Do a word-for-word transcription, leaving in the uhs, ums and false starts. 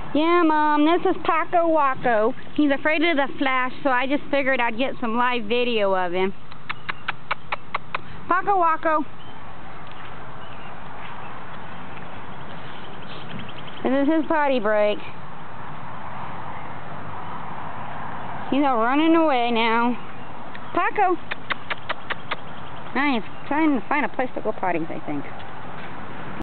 Yeah, Mom, this is Paco Waco. He's afraid of the flash, so I just figured I'd get some live video of him. Paco Waco. This is his potty break. He's out running away now. Paco! Now he's trying to find a place to go potties, I think.